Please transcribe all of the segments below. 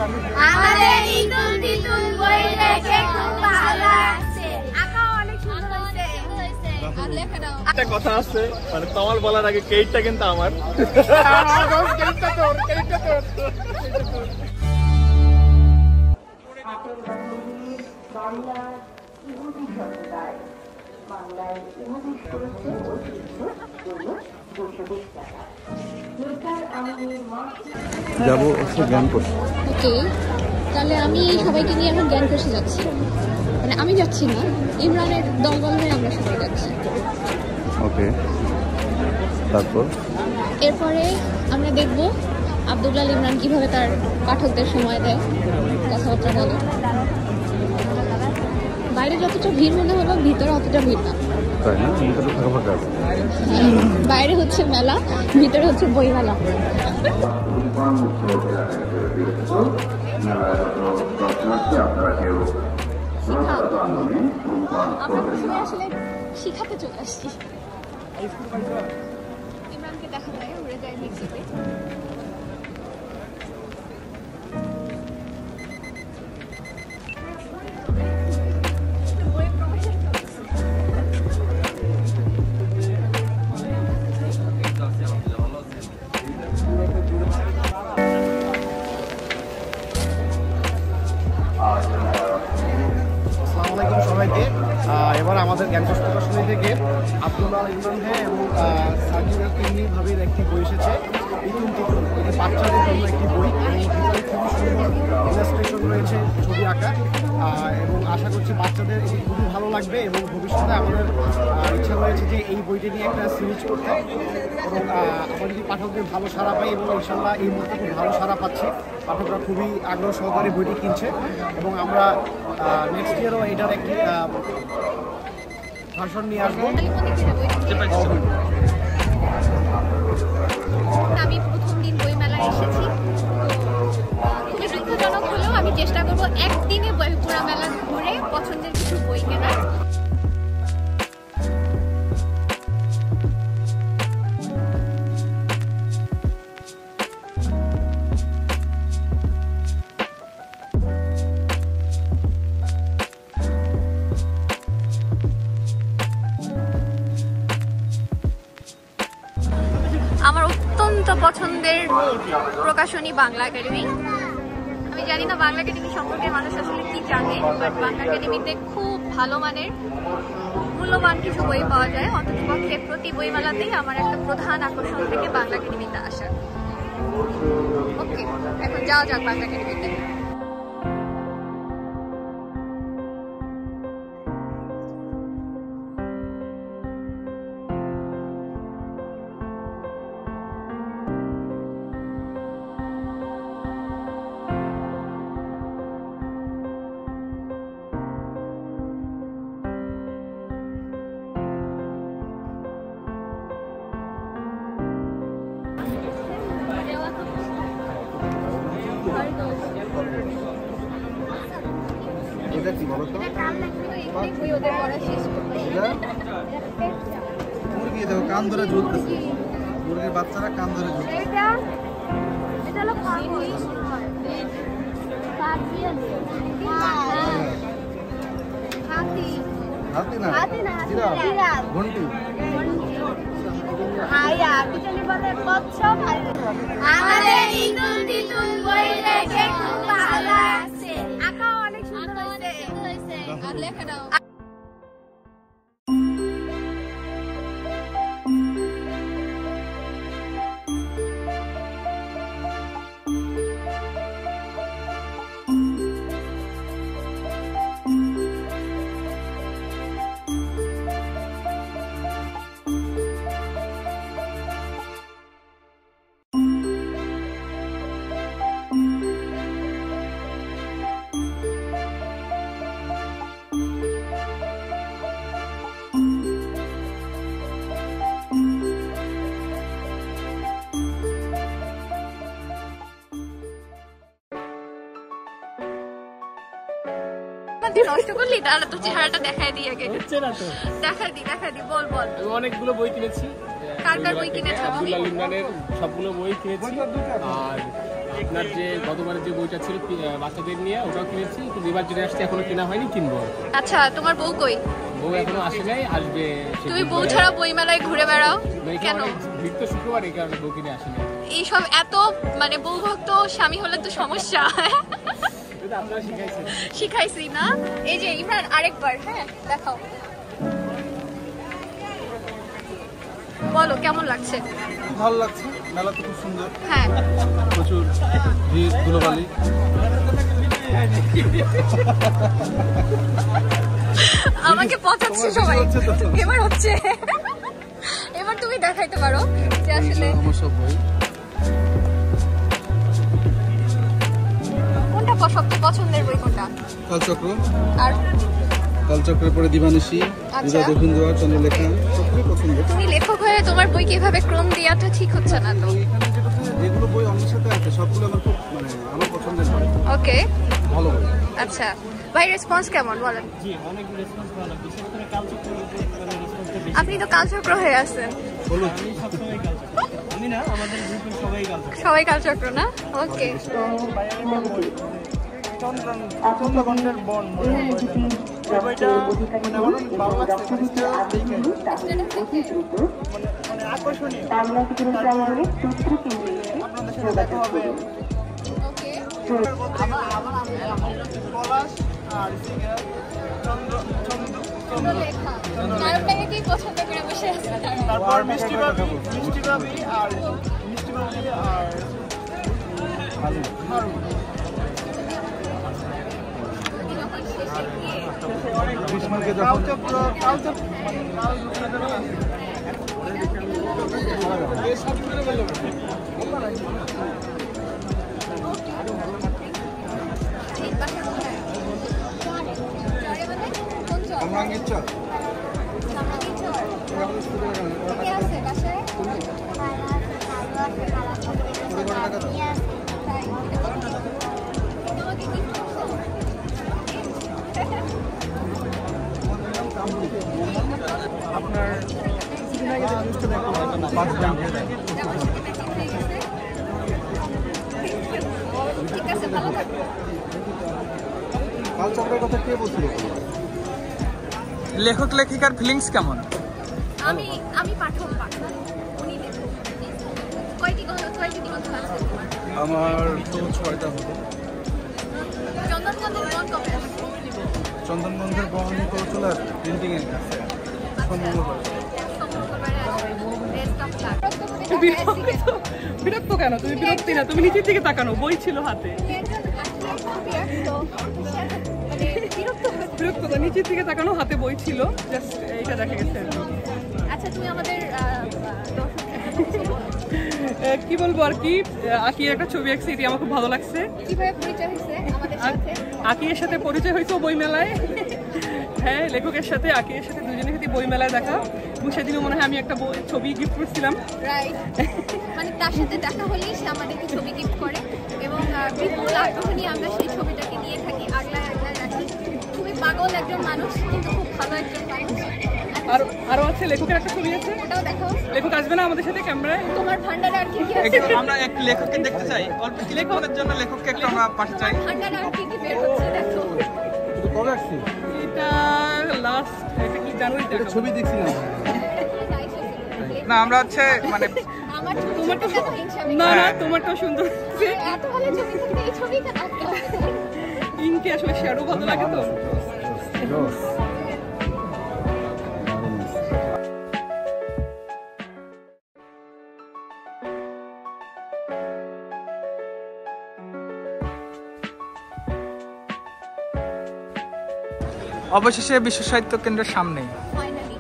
আমাদের ইতুল তিতুল বই দেখে খুব ভালো লাগছে। আঁকা অনেক সুন্দর হয়েছে। আর লেখা দাও। একটা কথা আছে, মানে তোমার বলার আগে কেকটা কিন্তু আমার। কেকটা তোর, কেকটা তোর। যাবো হচ্ছে জ্ঞান করতে। ওকে, তাহলে আমি সবাইকে নিয়ে এখন জ্ঞান করতে যাচ্ছি। মানে আমি যাচ্ছি না, ইমরানের দলবল হয়ে আমরা সবাই যাচ্ছি। ওকে, তারপর এরপরে আমরা দেখব আব্দুল্লাহ ইমরান কিভাবে তার পাঠকদের সময় দেয়, কথাবার্তা বলে। বাইরে যতটা ভিড় মনে হলো, ভিতরে অতটা ভিড় না, তাই না? ভিতরে থাকা ফাঁকা আছে। বাইরে হচ্ছে মেলা, ভিতরে হচ্ছে বইমেলা। আমরা আসলে শিখাতে চলে আসছি। ইমরানকে দেখা যায় উড়ে যায় মিক্সিতে। সবাইকে এবার আমাদের জ্ঞানকোষ প্রকাশনী থেকে আব্দুল্লাহ ইমরান ভাই এবং সার্জিনাল ভাবির একটি বই এসেছে, ইতুল তিতুল। এটি বাচ্চাদের জন্য একটি বই এবং ভিতরে খুবই সুন্দর ইলাস্ট্রেশন রয়েছে, ছবি আঁকা, এবং আশা করছি বাচ্চাদের এটি খুবই ভালো লাগবে। এবং ভবিষ্যতে আমাদের ইচ্ছা রয়েছে যে এই বইটি নিয়ে একটা সিরিজ করতে, এবং আমরা যদি পাঠকদের ভালো সাড়া পাই, এবং ইনশাল্লাহ এই মুহূর্তে খুব ভালো সাড়া পাচ্ছি। পাঠকরা খুবই আগ্রহ সহকারে বইটি কিনছে, এবং আমরা নেক্সট ইয়ারও এটার একটি ভার্সন নিয়ে আসবো। আমি প্রথম দিন বইমেলায় এসেছি, খুবই দুঃখজনক হলেও আমি চেষ্টা করবো একদিনে পুরা মেলা ঘুরে পছন্দের কিছু বই কেনার। আমার অত্যন্ত পছন্দের প্রকাশনী বাংলা একাডেমি। আমি জানি না বাংলা একাডেমি সম্পর্কে মানুষ আসলে কি জানে, বাট বাংলা একাডেমিতে খুব ভালো মানের মূল্যবান কিছু বই পাওয়া যায়। অন্ততপক্ষে প্রতি বইমেলাতেই আমার একটা প্রধান আকর্ষণ থেকে বাংলা একাডেমিতে আসা। ওকে, এখন যাওয়া যাক বাংলা একাডেমিতে। এটা কি বলো তো? মুরগি দেখো কান ধরে ঝুলতেছে, মুরগির বাচ্চারা কান ধরে ঝুলতেছে। হাতি না, জিরাফ, ঘন্টি। আমাদের ইতুল তিতুল বই দেখে খুব ভালো লাগছে। আঁকা অনেক সুন্দর হয়েছে। আর লেখা দাও। নষ্ট করলি, তাহলে তো চেহারাটা দেখাই দিই আগে। দেখা দি বল। অনেকগুলো বই কিনেছি। কার কার বই কিনেছো? আব্দুল্লাহ ইমরানের সবগুলো বই কিনেছি। আর আপনার যে গতবারের যে বইটা ছিল বাচ্চাদের নিয়ে ওটাও কিনেছি, কিন্তু এবার যেটা আসছে এখনো কেনা হয়নি, কিনবো। আচ্ছা, তোমার বউ কই? বউ এখনো আসে নাই, আসবে। তুমি বউ ছাড়া বইমেলায় ঘুরে বেড়াও কেন? ভিড় তো শুক্রবার, এই কারণে বউ কিনে আসেনি। এইসব এত মানে বউ ভক্ত স্বামী হলে তো সমস্যা। আপনারা শিখাইছেন? শিখাইছি না? এই যে ইমরান আরেকবার, হ্যাঁ দেখাও, বলো কেমন লাগছে? ভালো লাগছে, মেলা তো খুব সুন্দর, হ্যাঁ প্রচুর ভিড়, ধুলোবালি। আমাকে পচাচ্ছে সবাই। এবার হচ্ছে, এবার তুমি দেখাইতে পারো যে আসলে আমার সব বই। কোনটা সবচেয়ে পছন্দের বই কোনটা? কালচক্র, আর কালচক্রের পরে দিবানিশি, আচ্ছা। দক্ষিণ দুয়ার, চন্দ্রলেখা, সবটাই পছন্দ। তুমি লেখক হয়ে তোমার বই কিভাবে ক্রম দেওয়াটা ঠিক হচ্ছে না তো। এখানে যেগুলো বই অন্যের সাথে আছে সবগুলো আমার খুব মানে আমার পছন্দের বই, ওকে, ভালো বই। আচ্ছা ভাই, রেসপন্স কেমন বলেন? জি, অনেক রেসপন্স ভালো, বিশেষ করে কালচক্রের উপর রেসপন্সটা বেশি। আপনি তো কালচক্র হয়ে আছেন। হলুদ, আমি সবসময় কালচক্র, আমি না, আমাদের গ্রুপের সবাই কালচক্র। সবাই কালচক্র না? ওকে, চন্দ্রগণের বন বইটা মানে আমার ভালো লাগছে, মানে আকর্ষণীয়। আপনাদের সাথে দেখা হবে। ওকে, পলাশ আর লেখা নায়কটাকে কি পছন্দ করে বসে আছে? তারপর মিষ্টি বাবি আর হারুন। গ্রীষ্মকে যখন কমরাঙ্গীর চল আপনার কিছুদিন আগে যে নিউজটা দেখলাম 5 গ্রাম খেয়ে দেয়। ঠিক আছে, ভালো থাকো। কালচক্রের কথা কে বলছিল? লেখক লেখিকার ফিলিংস কেমন? আমি পাঠক, উনি লেখক। কয়টি গ্রন্থ আছে তোমার? আমার তো 6টা হতো। চন্দনগন্ধের বন কবে আসবে? চন্দনগন্ধের বন তো চলে আসবে প্রিন্টিং এর কাছে বিরক্ত কেন? তুমি বিরক্তি না, তুমি নিচের দিকে তাকানো, বই ছিল হাতে। বিরক্ত না, নিচের দিকে তাকানো, হাতে বই ছিল, জাস্ট এইটা দেখা গেছে। আচ্ছা, তুমি আমাদের কি বলবো আর কি, আকির একটা ছবি আঁকছি, এটি আমার খুব ভালো লাগছে। কিভাবে পরিচয় হয়েছে আমাদের সাথে? আকির সাথে পরিচয় হয়েছে বইমেলায়। হ্যাঁ, লেখকের সাথে আকির সাথে দুজনের সাথে বইমেলায় দেখা, এবং সেদিনও মনে হয় আমি একটা বই ছবি গিফট করছিলাম। রাইট, মানে তার সাথে দেখা হলেই সে আমাদেরকে ছবি গিফট করে, এবং বিপুল আগ্রহ নিয়ে আমরা সেই ছবিটাকে নিয়ে থাকি, আগলায় রাখি। খুবই পাগল একজন মানুষ, কিন্তু খুব ভালো একজন মানুষ। আরো আছে, লেখকের একটা ছবি আছে, ওটাও দেখাও। লেখক আসবে না আমাদের সাথে ক্যামেরায়? তোমার ভান্ডারে আর কি কি আছে? আমরা এক লেখককে দেখতে চাই, অল্প লেখকের জন্য লেখককে একটু আমরা পাশে চাই। ভান্ডারে আর কি কি বের হচ্ছে দেখো। কবে আসছি? এটা লাস্ট, এটা কি জানুয়ারিতে একটা ছবি দেখছিলাম। না, আমরা হচ্ছে মানে আমার তোমারটা ছবিটা দেখো, ইনশাআল্লাহ। না না, তোমারটাও সুন্দর। এত ভালো ছবি থাকতে এই ছবি কেন আঁকতে হবে? ইনকে আসলে শ্যাডো ভালো লাগে তো। অবশেষে বিশ্ব সাহিত্য কেন্দ্রের সামনে ফাইনালি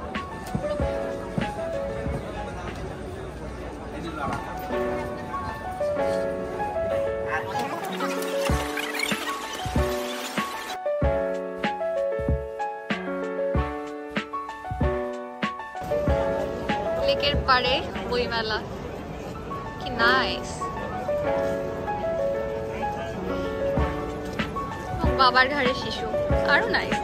লেকের পাড়ে বইমেলা, কি নাইস। বাবার ঘাড়ে শিশু, আরো নাইস।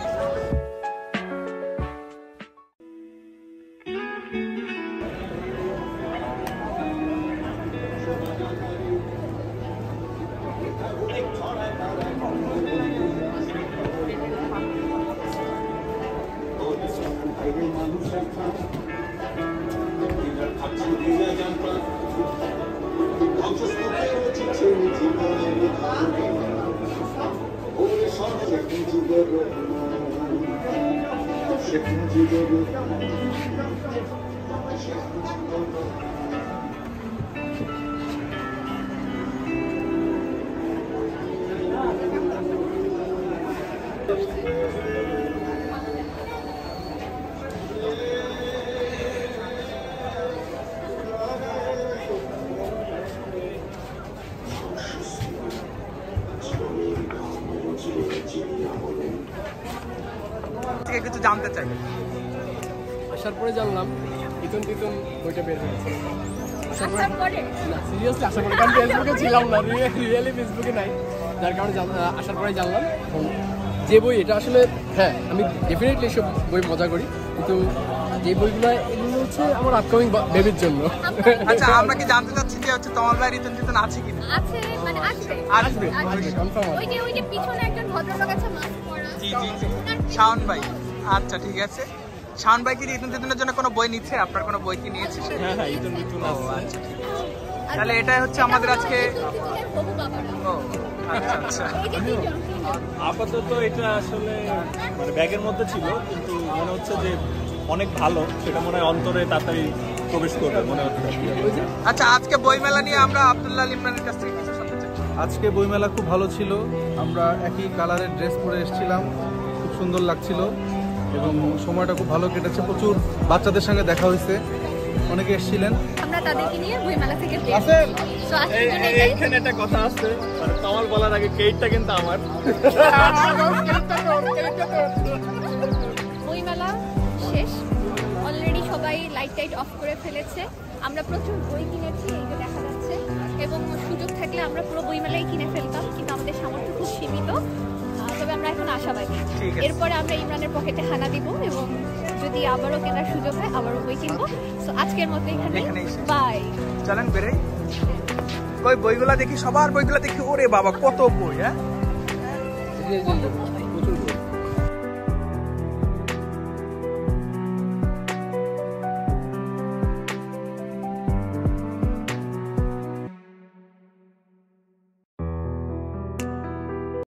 কিছু জানতে চাই। আসার পরে জানলাম ইতুন তিতুন বইটা বের হয়েছে। আসার পরে না, সিরিয়াসলি আসার পরে, কারণ ফেসবুকে ছিলাম না, রিয়েলি ফেসবুকে নাই, যার কারণে আসার পরে জানলাম। যে বই এটা আসলে, হ্যাঁ আমি ডেফিনেটলি এসব বই মজা করি, কিন্তু যে বইগুলো এগুলো হচ্ছে আমার আপকামিং বেবির জন্য। আচ্ছা, আমরা কি জানতে চাচ্ছি যে হচ্ছে তোমার ভাই ইতুন তিতুন আছে কিনা? আছে, মানে আসবে আসবে কনফার্ম। ওই যে পিছনে একজন ভদ্রলোক আছে মাস্ক পরা। জি জি জি, শাওন ভাই। আচ্ছা ঠিক আছে, শাওন ভাই কি ইতুন তিতুনের জন্য কোনো বই নিচ্ছে? আপনার কোনো বই কি নিয়েছে সে? হ্যাঁ ইতুন তিতুন আছে। আচ্ছা ঠিক আছে, তাহলে এটাই হচ্ছে আমাদের আজকে। ও আচ্ছা আচ্ছা, আপাতত এটা আসলে মানে ব্যাগের মধ্যে ছিল, কিন্তু মনে হচ্ছে যে অনেক ভালো, সেটা মনে হয় অন্তরে তাড়াতাড়ি প্রবেশ করবে মনে হচ্ছে। আচ্ছা আজকে বইমেলা নিয়ে আমরা আব্দুল্লাহ ইমরানের কাছ থেকে কিছু শুনতে চাই। আজকে বইমেলা খুব ভালো ছিল, আমরা একই কালারের ড্রেস পরে এসেছিলাম, খুব সুন্দর লাগছিল এবং সময়টা খুব ভালো কেটেছে। প্রচুর বাচ্চাদের সঙ্গে দেখা হয়েছে, অনেকে এসেছিলেন। আমরা তাদেরকে নিয়ে বইমেলা থেকে বের আসেন। হই। So, আজকের জন্য এইখানে একটা কথা আছে, মানে কামাল বলার আগে কেকটা কিন্তু আমার। বইমেলা শেষ, অলরেডি সবাই লাইট টাইট অফ করে ফেলেছে। আমরা প্রচুর বই কিনেছি, এই যে দেখা যাচ্ছে, এবং সুযোগ থাকলে আমরা পুরো বইমেলাই কিনে ফেলতাম, কিন্তু আমাদের সামর্থ্য খুব সীমিত। তবে আমরা এখন আশাবাদী, এরপরে আমরা ইমরানের পকেটে হানা দিব এবং যদি আবারও কেনার সুযোগ হয় আবারও বই কিনবো। সো আজকের মতো এখানে বাই। চলেন বেরোই, ওই বইগুলা দেখি, সবার বইগুলা দেখি। ওরে বাবা কত বই! হ্যাঁ